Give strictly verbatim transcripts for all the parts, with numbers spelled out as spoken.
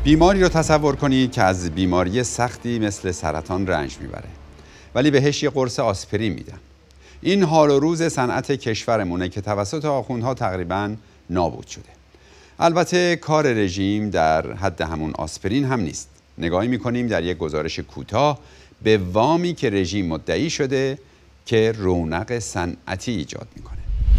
بیماری رو تصور کنید که از بیماری سختی مثل سرطان رنج میبره، ولی بهش یه قرص آسپرین میدن. این حال و روز صنعت کشورمونه که توسط آخوندها تقریباً نابود شده. البته کار رژیم در حد همون آسپرین هم نیست. نگاهی میکنیم در یک گزارش کوتاه به وامی که رژیم مدعی شده که رونق صنعتی ایجاد میکنه.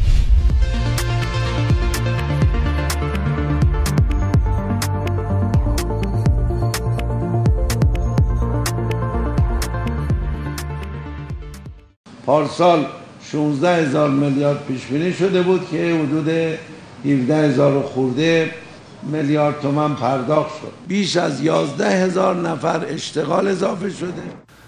پارسال شانزده هزار میلیارد پیش بینی شده بود که حدود هفده هزار خورده میلیارد تومان پرداخت شد. بیش از یازده هزار نفر اشتغال اضافه شده.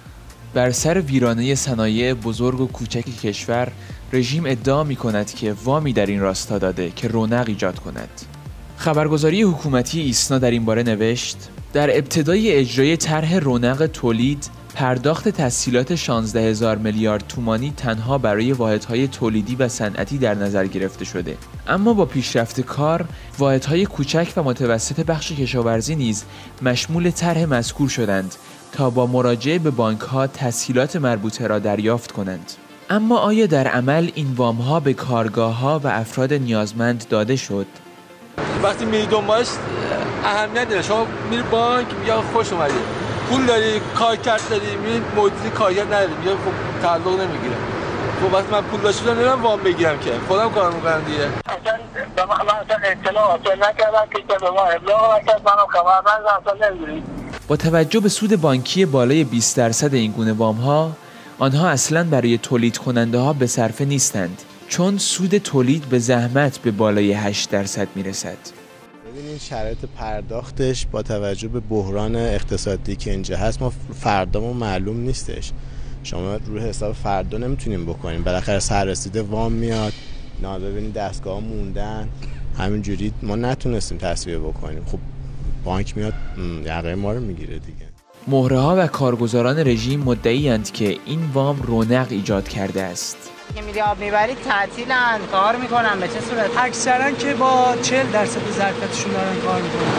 بر سر ویرانه صنایع بزرگ و کوچک کشور، رژیم ادعا می کند که وامی در این راستا داده که رونق ایجاد کند. خبرگزاری حکومتی ایسنا در این باره نوشت: در ابتدای اجرای طرح رونق تولید، پرداخت تسهیلات شانزده هزار میلیارد تومانی تنها برای واحدهای تولیدی و صنعتی در نظر گرفته شده. اما با پیشرفت کار، واحدهای کوچک و متوسط بخش کشاورزی نیز مشمول طرح مذکور شدند تا با مراجعه به بانک‌ها تسهیلات مربوطه را دریافت کنند. اما آیا در عمل این وام‌ها به کارگاه‌ها و افراد نیازمند داده شد؟ وقتی میری دنبالش اهمیت داره. شما میری بانک یا خوش اومدی، پول داری، کارکرد داری، میری مدیر کارکرد نداری، یا خب تعلق نمیگیره. خب وقتی من پول داشتم نمیرم وام بگیرم که خودم کار میکنم دیگه. اصلا به من اصلا اطلاع حاصل نکردم که به ما ابلاغ نکرد، منم خبر نداشتم، اصلا نمیدونم. با توجه به سود بانکی بالای بیست درصد این گونه وام‌ها، آنها اصلاً برای تولید کننده ها به صرفه نیستند، چون سود تولید به زحمت به بالای هشت درصد میرسد. ببینید شرایط پرداختش با توجه به بحران اقتصادی که اینجا هست، ما فردامون معلوم نیستش. شما روی حساب فردا نمیتونیم بکنیم. بالاخره سررسیده وام میاد، نه ببینید دستگاه موندن، همینجوری ما نتونستیم تصویه بکنیم. خب بانک میاد یقه ما رو میگیره دیگه. مهره‌ها و کارگزاران رژیم مدعی‌اند که این وام رونق ایجاد کرده است. که میری آب میبری تعطیلن، کار میکنن. به چه صورت؟ اکثرا که با چهل درصد ظرفیتشون دارن کار میکنن.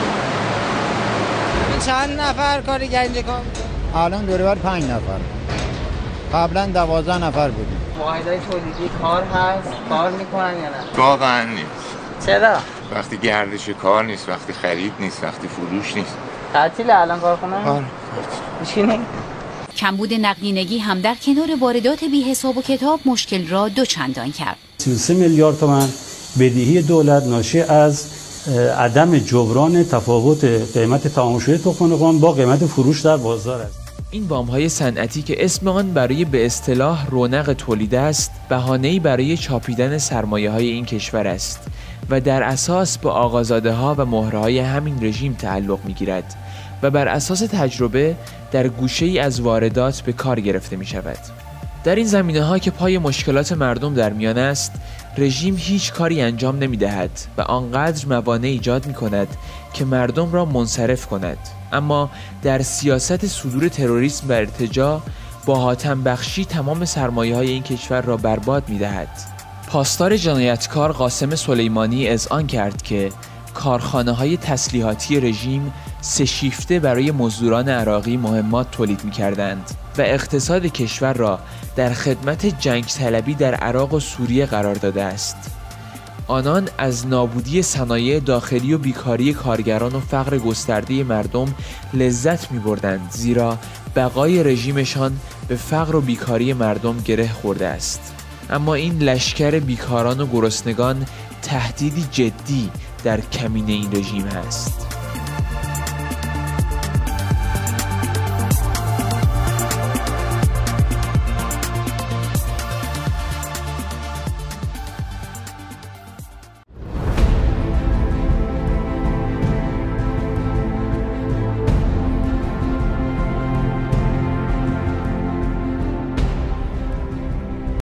چند نفر کارگر اینجا کار میکنن؟ الان دوره پنج نفر، قبلا دوازده نفر بودیم. واحدهای تولیدی کار هست، کار میکنن یا نه؟ واقعا نیست. چرا؟ وقتی گردش کار نیست، وقتی خرید نیست، وقتی فروش نیست. تعطیل الان کارخونه؟ آره. میشینه؟ کمبود نقدینگی هم در کنار واردات بی حساب و کتاب مشکل را دوچندان کرد. سی و سه میلیارد تومان بدهی دولت ناشی از عدم جبران تفاوت قیمت تماشای تخم قوم با قیمت فروش در بازار است. این وام‌های صنعتی که اسم آن برای به اصطلاح رونق تولید است، بهانه‌ای برای چاپیدن سرمایه‌های این کشور است و در اساس به آقازاده‌ها و مهره‌های همین رژیم تعلق می‌گیرد و بر اساس تجربه در گوشه‌ای از واردات به کار گرفته می‌شود. در این زمینه‌ها که پای مشکلات مردم در میان است، رژیم هیچ کاری انجام نمی‌دهد و آنقدر موانع ایجاد می‌کند که مردم را منصرف کند. اما در سیاست صدور تروریسم و ارتجاع با حاتم بخشی تمام سرمایه‌های این کشور را برباد می‌دهد. پاسدار جنایتکار قاسم سلیمانی اذعان کرد که کارخانه‌های تسلیحاتی رژیم سه شیفته برای مزدوران عراقی مهمات تولید می‌کردند و اقتصاد کشور را در خدمت جنگ طلبی در عراق و سوریه قرار داده است. آنان از نابودی صنایع داخلی و بیکاری کارگران و فقر گسترده مردم لذت می‌بردند، زیرا بقای رژیمشان به فقر و بیکاری مردم گره خورده است. اما این لشکر بیکاران و گرسنگان تهدیدی جدی در کمین این رژیم هست.